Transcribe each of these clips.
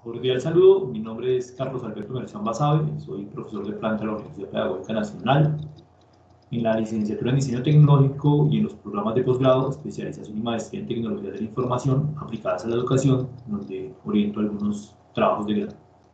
Cordial saludo, mi nombre es Carlos Alberto Merchán Basabe, soy profesor de planta de la Universidad Pedagógica Nacional. En la licenciatura en Diseño Tecnológico y en los programas de posgrado, especialización y maestría en Tecnologías de la Información aplicadas a la educación, donde oriento algunos trabajos de grado.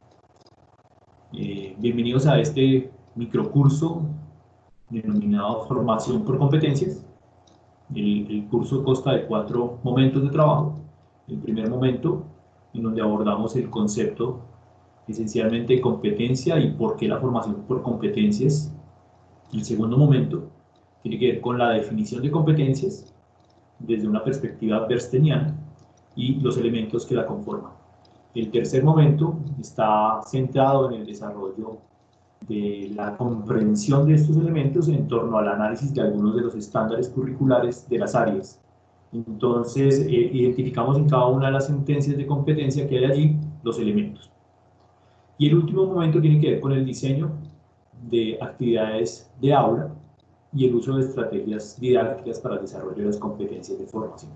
Bienvenidos a este microcurso denominado Formación por Competencias. El curso consta de 4 momentos de trabajo. El primer momento, en donde abordamos el concepto esencialmente de competencia y por qué la formación por competencias. El segundo momento tiene que ver con la definición de competencias desde una perspectiva bersteniana y los elementos que la conforman. El tercer momento está centrado en el desarrollo de la comprensión de estos elementos en torno al análisis de algunos de los estándares curriculares de las áreas. Entonces, identificamos en cada una de las sentencias de competencia que hay allí los elementos. Y el último momento tiene que ver con el diseño de actividades de aula y el uso de estrategias didácticas para el desarrollo de las competencias de formación.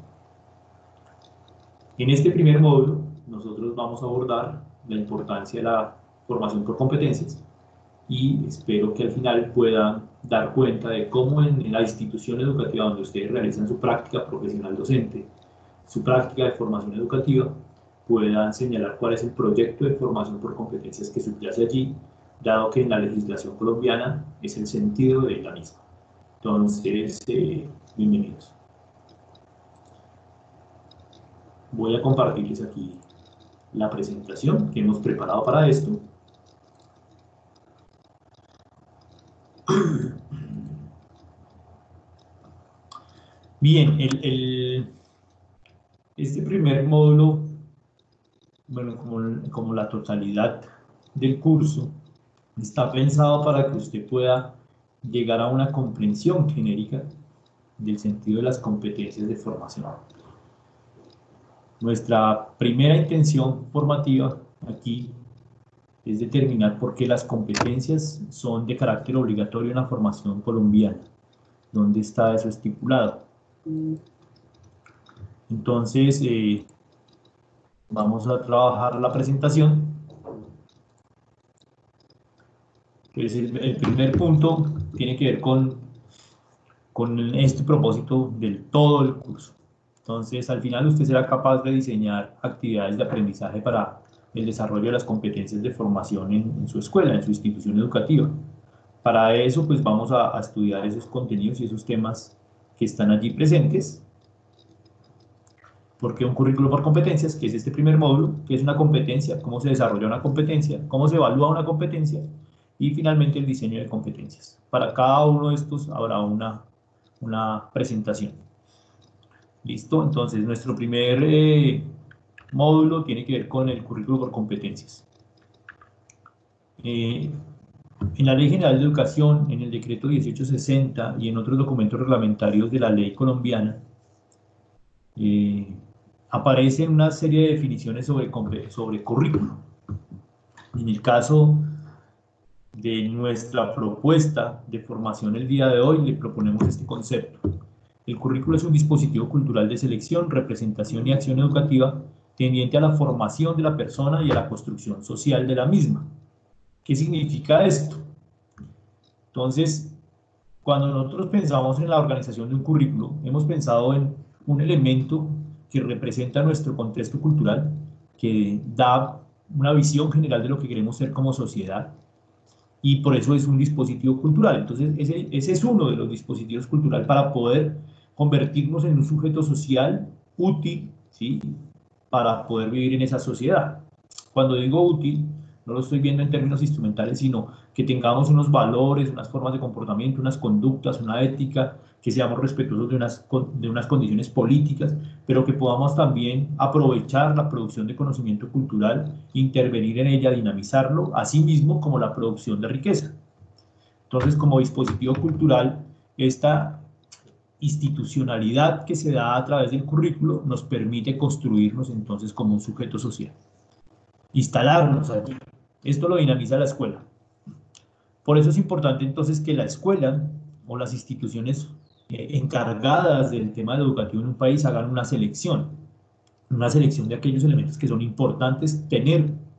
En este primer módulo, nosotros vamos a abordar la importancia de la formación por competencias y espero que al final puedan dar cuenta de cómo en la institución educativa donde ustedes realizan su práctica profesional docente, su práctica de formación educativa, puedan señalar cuál es el proyecto de formación por competencias que subyace allí, dado que en la legislación colombiana es el sentido de la misma. Entonces, bienvenidos. Voy a compartirles aquí la presentación que hemos preparado para esto. Bien, este primer módulo, bueno, como la totalidad del curso, está pensado para que usted pueda llegar a una comprensión genérica del sentido de las competencias de formación. Nuestra primera intención formativa aquí es determinar por qué las competencias son de carácter obligatorio en la formación colombiana. ¿Dónde está eso estipulado? Entonces, vamos a trabajar la presentación. Pues el primer punto tiene que ver con este propósito del todo el curso. Entonces, al final usted será capaz de diseñar actividades de aprendizaje para el desarrollo de las competencias de formación en su escuela, en su institución educativa. Para eso, pues vamos a estudiar esos contenidos y esos temas que están allí presentes. ¿Por qué un currículo por competencias? Que es este primer módulo, que es una competencia, cómo se desarrolla una competencia, cómo se evalúa una competencia, y finalmente el diseño de competencias. Para cada uno de estos habrá una presentación. ¿Listo? Entonces, nuestro primer módulo tiene que ver con el currículo por competencias. En la Ley General de Educación, en el Decreto 1860 y en otros documentos reglamentarios de la ley colombiana, aparecen una serie de definiciones sobre currículo. En el caso de nuestra propuesta de formación el día de hoy, le proponemos este concepto. El currículo es un dispositivo cultural de selección, representación y acción educativa tendiente a la formación de la persona y a la construcción social de la misma. ¿Qué significa esto? Entonces, cuando nosotros pensamos en la organización de un currículo, hemos pensado en un elemento que representa nuestro contexto cultural, que da una visión general de lo que queremos ser como sociedad, y por eso es un dispositivo cultural. Entonces, ese es uno de los dispositivos culturales para poder convertirnos en un sujeto social útil, ¿sí?, para poder vivir en esa sociedad. Cuando digo útil, no lo estoy viendo en términos instrumentales, sino que tengamos unos valores, unas formas de comportamiento, unas conductas, una ética, que seamos respetuosos de unas condiciones políticas, pero que podamos también aprovechar la producción de conocimiento cultural, intervenir en ella, dinamizarlo, así mismo como la producción de riqueza. Entonces, como dispositivo cultural, esta institucionalidad que se da a través del currículo nos permite construirnos entonces como un sujeto social, instalarnos allí. Esto lo dinamiza la escuela. Por eso es importante entonces que la escuela o las instituciones encargadas del tema educativo en un país hagan una selección de aquellos elementos que son importantes tener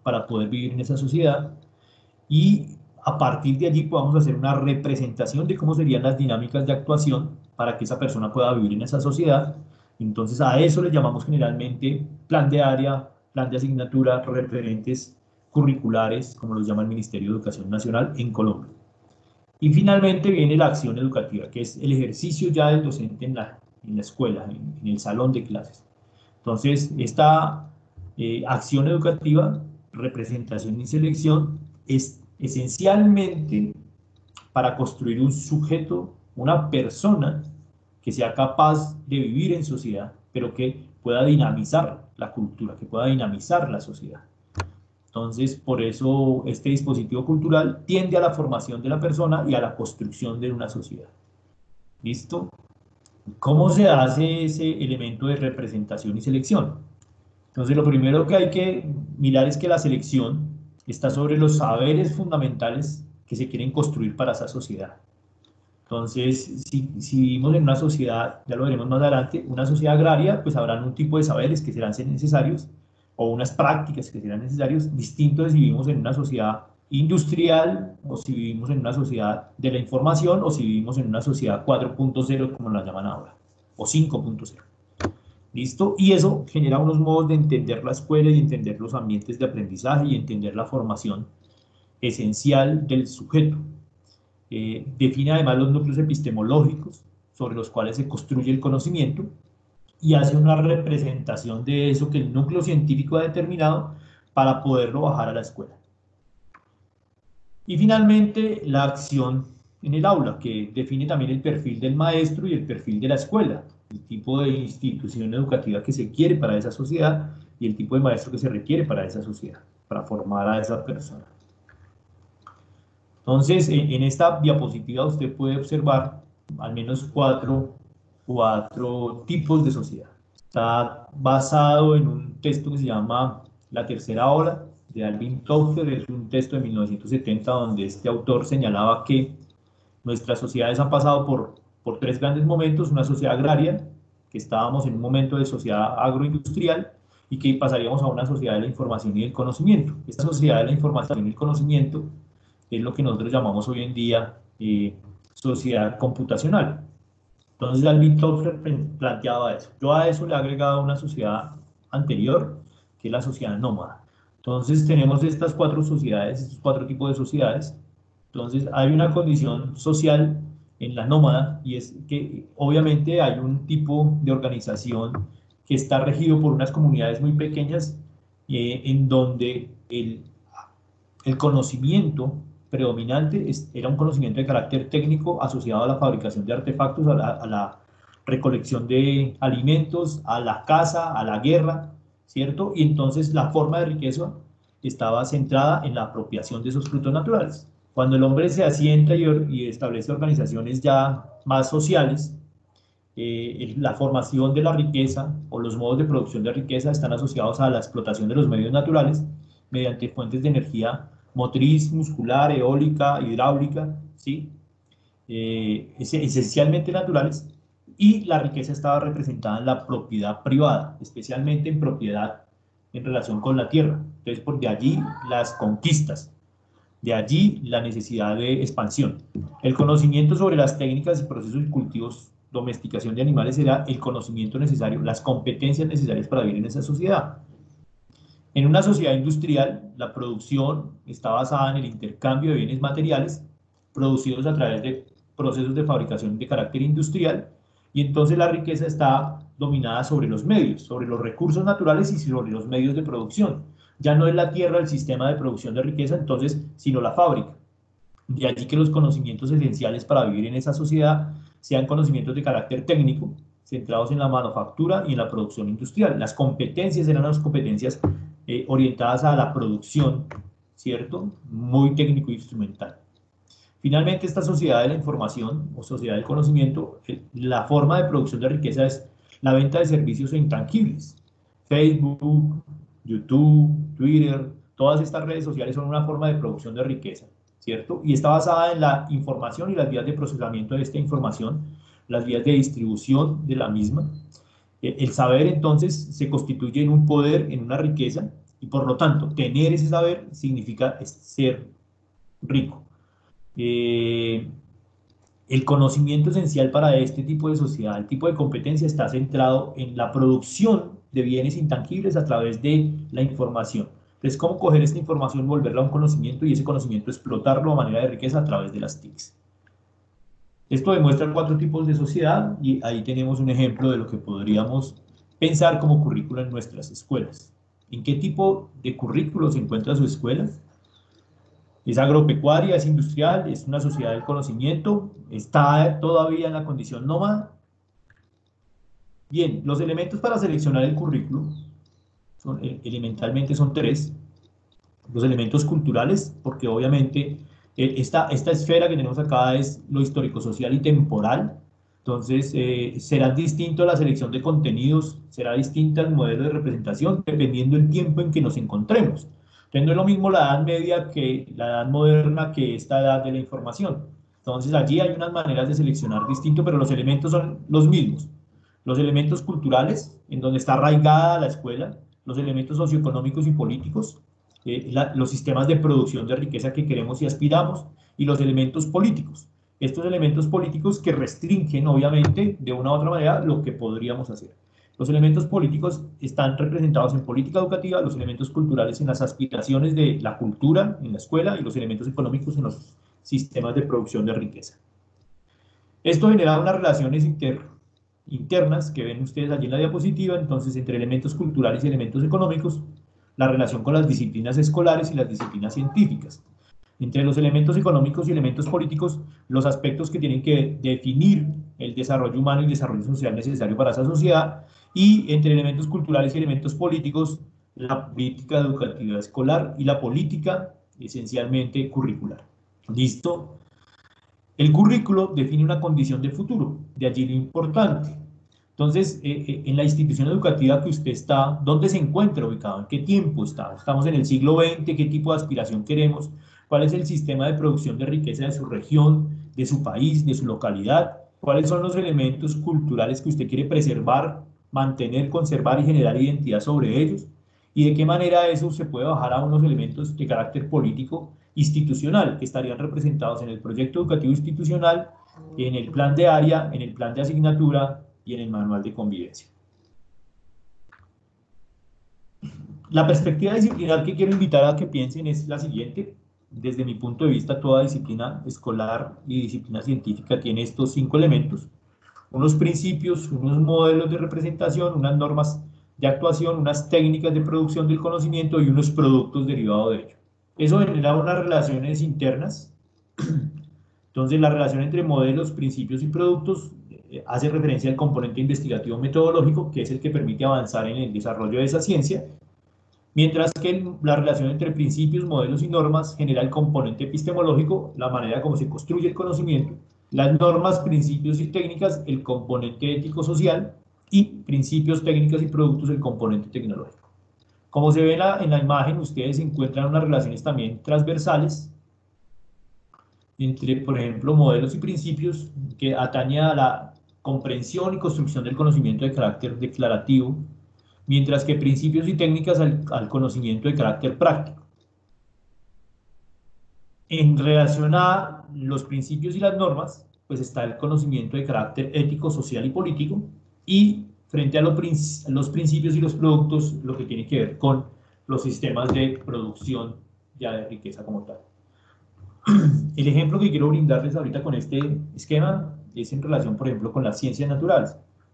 para poder vivir en esa sociedad, y a partir de allí podamos hacer una representación de cómo serían las dinámicas de actuación para que esa persona pueda vivir en esa sociedad. Entonces a eso le llamamos generalmente plan de área, plan de asignatura, referentes curriculares, como los llama el Ministerio de Educación Nacional en Colombia. Y finalmente viene la acción educativa, que es el ejercicio ya del docente en la escuela, en el salón de clases. Entonces, esta acción educativa, representación y selección, es esencialmente para construir un sujeto, una persona que sea capaz de vivir en sociedad, pero que pueda dinamizar la cultura, que pueda dinamizar la sociedad. Entonces, por eso este dispositivo cultural tiende a la formación de la persona y a la construcción de una sociedad. ¿Listo? ¿Cómo se hace ese elemento de representación y selección? Entonces, lo primero que hay que mirar es que la selección está sobre los saberes fundamentales que se quieren construir para esa sociedad. Entonces, si vivimos en una sociedad, ya lo veremos más adelante, una sociedad agraria, pues habrán un tipo de saberes que serán necesarios, o unas prácticas que serán necesarios, distintos de si vivimos en una sociedad industrial, o si vivimos en una sociedad de la información, o si vivimos en una sociedad 4.0, como la llaman ahora, o 5.0. ¿Listo? Y eso genera unos modos de entender la escuela y entender los ambientes de aprendizaje y entender la formación esencial del sujeto. Define además los núcleos epistemológicos sobre los cuales se construye el conocimiento y hace una representación de eso que el núcleo científico ha determinado para poderlo bajar a la escuela. Y finalmente, la acción en el aula, que define también el perfil del maestro y el perfil de la escuela, el tipo de institución educativa que se quiere para esa sociedad y el tipo de maestro que se requiere para esa sociedad, para formar a esa persona. Entonces, en esta diapositiva usted puede observar al menos cuatro tipos de sociedad. Está basado en un texto que se llama La Tercera Ola, de Alvin Toffler. Es un texto de 1970 donde este autor señalaba que nuestras sociedades han pasado por tres grandes momentos: una sociedad agraria, que estábamos en un momento de sociedad agroindustrial, y que pasaríamos a una sociedad de la información y del conocimiento. Esta sociedad de la información y el conocimiento es lo que nosotros llamamos hoy en día sociedad computacional. Entonces Alvin Toffler planteaba eso. Yo a eso le he agregado una sociedad anterior, que es la sociedad nómada. Entonces tenemos estas cuatro sociedades, estos cuatro tipos de sociedades. Entonces hay una condición social en la nómada, y es que obviamente hay un tipo de organización que está regido por unas comunidades muy pequeñas, en donde el conocimiento predominante era un conocimiento de carácter técnico asociado a la fabricación de artefactos, a la recolección de alimentos, a la caza, a la guerra, ¿cierto? Y entonces la forma de riqueza estaba centrada en la apropiación de esos frutos naturales. Cuando el hombre se asienta y establece organizaciones ya más sociales, la formación de la riqueza o los modos de producción de riqueza están asociados a la explotación de los medios naturales mediante fuentes de energía motriz, muscular, eólica, hidráulica, ¿sí? Esencialmente naturales, y la riqueza estaba representada en la propiedad privada, especialmente en propiedad en relación con la tierra. Entonces, por de allí las conquistas, de allí la necesidad de expansión. El conocimiento sobre las técnicas y procesos y cultivos, domesticación de animales, era el conocimiento necesario, las competencias necesarias para vivir en esa sociedad. En una sociedad industrial, la producción está basada en el intercambio de bienes materiales producidos a través de procesos de fabricación de carácter industrial, y entonces la riqueza está dominada sobre los medios, sobre los recursos naturales y sobre los medios de producción. Ya no es la tierra el sistema de producción de riqueza, entonces, sino la fábrica. De allí que los conocimientos esenciales para vivir en esa sociedad sean conocimientos de carácter técnico, centrados en la manufactura y en la producción industrial. Las competencias eran las competencias orientadas a la producción, ¿cierto? Muy técnico-instrumental. Finalmente, esta sociedad de la información o sociedad del conocimiento, la forma de producción de riqueza es la venta de servicios intangibles. Facebook, YouTube, Twitter, todas estas redes sociales son una forma de producción de riqueza, ¿cierto? Y está basada en la información y las vías de procesamiento de esta información, las vías de distribución de la misma. El saber entonces se constituye en un poder, en una riqueza, Y por lo tanto, tener ese saber significa ser rico. El conocimiento esencial para este tipo de sociedad, el tipo de competencia, está centrado en la producción de bienes intangibles a través de la información. Entonces, ¿cómo coger esta información, volverla a un conocimiento y ese conocimiento explotarlo a manera de riqueza a través de las TICs? Esto demuestra 4 tipos de sociedad y ahí tenemos un ejemplo de lo que podríamos pensar como currículo en nuestras escuelas. ¿En qué tipo de currículo se encuentra su escuela? ¿Es agropecuaria, es industrial, es una sociedad del conocimiento? ¿Está todavía en la condición nómada? Bien, los elementos para seleccionar el currículo elementalmente son 3. Los elementos culturales, porque obviamente esta esfera que tenemos acá es lo histórico, social y temporal. Entonces, será distinto la selección de contenidos, será distinta el modelo de representación, dependiendo del tiempo en que nos encontremos. Entonces, no es lo mismo la edad media que la edad moderna que esta edad de la información. Entonces, allí hay unas maneras de seleccionar distinto, pero los elementos son los mismos. Los elementos culturales, en donde está arraigada la escuela, los elementos socioeconómicos y políticos, los sistemas de producción de riqueza que queremos y aspiramos, y los elementos políticos. Estos elementos políticos que restringen, obviamente, de una u otra manera, lo que podríamos hacer. Los elementos políticos están representados en política educativa, los elementos culturales en las aspiraciones de la cultura en la escuela y los elementos económicos en los sistemas de producción de riqueza. Esto genera unas relaciones internas que ven ustedes allí en la diapositiva, entonces entre elementos culturales y elementos económicos, la relación con las disciplinas escolares y las disciplinas científicas. Entre los elementos económicos y elementos políticos, los aspectos que tienen que definir el desarrollo humano y el desarrollo social necesario para esa sociedad, y entre elementos culturales y elementos políticos, la política educativa escolar y la política esencialmente curricular. ¿Listo? El currículo define una condición de futuro, de allí lo importante. Entonces, en la institución educativa que usted está, ¿dónde se encuentra ubicado? ¿En qué tiempo está? ¿Estamos en el siglo XX? ¿Qué tipo de aspiración queremos? ¿Cuál es el sistema de producción de riqueza de su región, de su país, de su localidad? ¿Cuáles son los elementos culturales que usted quiere preservar, mantener, conservar y generar identidad sobre ellos? ¿Y de qué manera eso se puede bajar a unos elementos de carácter político institucional que estarían representados en el proyecto educativo institucional, en el plan de área, en el plan de asignatura y en el manual de convivencia? La perspectiva disciplinar que quiero invitar a que piensen es la siguiente. Desde mi punto de vista, toda disciplina escolar y disciplina científica tiene estos 5 elementos: unos principios, unos modelos de representación, unas normas de actuación, unas técnicas de producción del conocimiento y unos productos derivados de ello. Eso genera unas relaciones internas. Entonces, la relación entre modelos, principios y productos hace referencia al componente investigativo metodológico, que es el que permite avanzar en el desarrollo de esa ciencia, mientras que la relación entre principios, modelos y normas genera el componente epistemológico, la manera como se construye el conocimiento, las normas, principios y técnicas, el componente ético-social, y principios, técnicas y productos, el componente tecnológico. Como se ve en la imagen, ustedes encuentran unas relaciones también transversales entre, por ejemplo, modelos y principios que atañen a la comprensión y construcción del conocimiento de carácter declarativo, mientras que principios y técnicas al conocimiento de carácter práctico. En relación a los principios y las normas, pues está el conocimiento de carácter ético, social y político, y frente a los principios y los productos, lo que tiene que ver con los sistemas de producción ya de riqueza como tal. El ejemplo que quiero brindarles ahorita con este esquema es en relación, por ejemplo, con las ciencias naturales.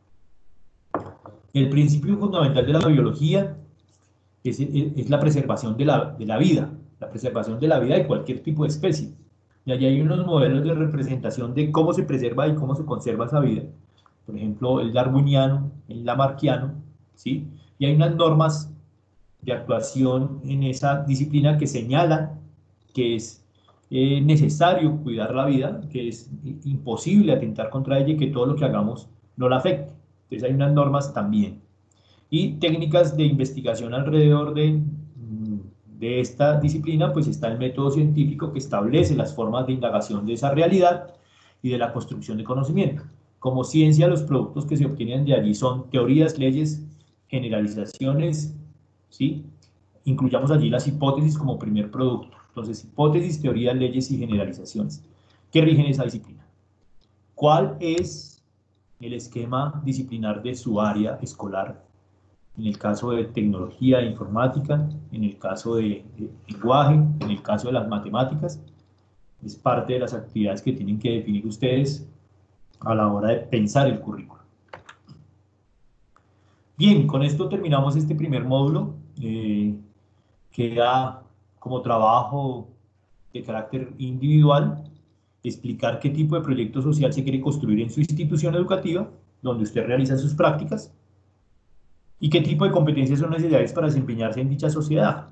El principio fundamental de la biología es la preservación de la vida, la preservación de la vida de cualquier tipo de especie. Y allí hay unos modelos de representación de cómo se preserva y cómo se conserva esa vida. Por ejemplo, el darwiniano, el lamarckiano, ¿sí? Y hay unas normas de actuación en esa disciplina que señalan que es necesario cuidar la vida, que es imposible atentar contra ella y que todo lo que hagamos no la afecte. Entonces hay unas normas también. Y técnicas de investigación alrededor de esta disciplina, pues está el método científico que establece las formas de indagación de esa realidad y de la construcción de conocimiento. Como ciencia, los productos que se obtienen de allí son teorías, leyes, generalizaciones, ¿sí? incluyamos allí las hipótesis como primer producto. Entonces, hipótesis, teorías, leyes y generalizaciones que rigen esa disciplina. ¿Cuál es el esquema disciplinar de su área escolar? En el caso de tecnología e informática, en el caso de lenguaje, en el caso de las matemáticas, es parte de las actividades que tienen que definir ustedes a la hora de pensar el currículo. Bien, con esto terminamos este primer módulo. Queda como trabajo de carácter individual explicar qué tipo de proyecto social se quiere construir en su institución educativa, donde usted realiza sus prácticas, y qué tipo de competencias son necesarias para desempeñarse en dicha sociedad.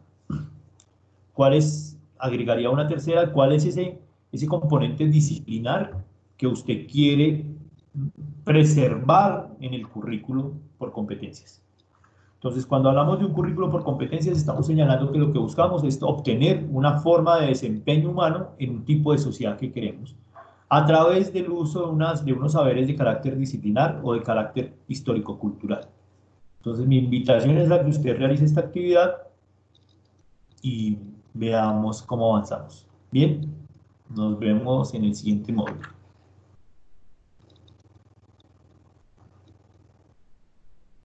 Agregaría una tercera, cuál es ese componente disciplinar que usted quiere preservar en el currículo por competencias. Entonces, cuando hablamos de un currículo por competencias, estamos señalando que lo que buscamos es obtener una forma de desempeño humano en un tipo de sociedad que queremos, a través del uso de unos saberes de carácter disciplinar o de carácter histórico-cultural. Entonces, mi invitación es a que usted realice esta actividad y veamos cómo avanzamos. Bien, nos vemos en el siguiente módulo.